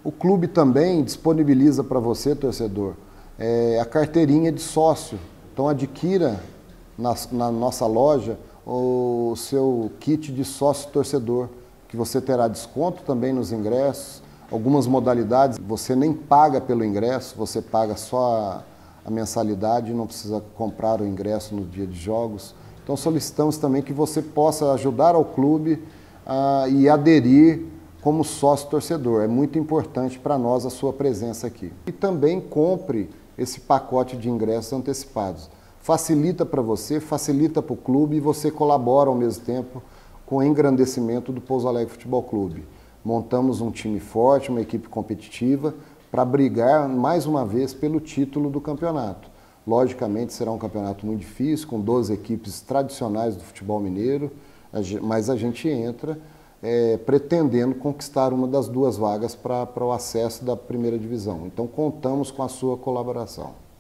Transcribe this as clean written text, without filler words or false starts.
O clube também disponibiliza para você, torcedor, a carteirinha de sócio. Então adquira na nossa loja o seu kit de sócio-torcedor, que você terá desconto também nos ingressos. Algumas modalidades você nem paga pelo ingresso, você paga só a mensalidade e não precisa comprar o ingresso no dia de jogos. Então solicitamos também que você possa ajudar ao clube e aderir como sócio-torcedor. É muito importante para nós a sua presença aqui. E também compre esse pacote de ingressos antecipados. Facilita para você, facilita para o clube e você colabora ao mesmo tempo com o engrandecimento do Pouso Alegre Futebol Clube. Montamos um time forte, uma equipe competitiva, para brigar mais uma vez pelo título do campeonato. Logicamente será um campeonato muito difícil, com 12 equipes tradicionais do futebol mineiro, mas a gente entra pretendendo conquistar uma das 2 vagas para o acesso da primeira divisão. Então contamos com a sua colaboração.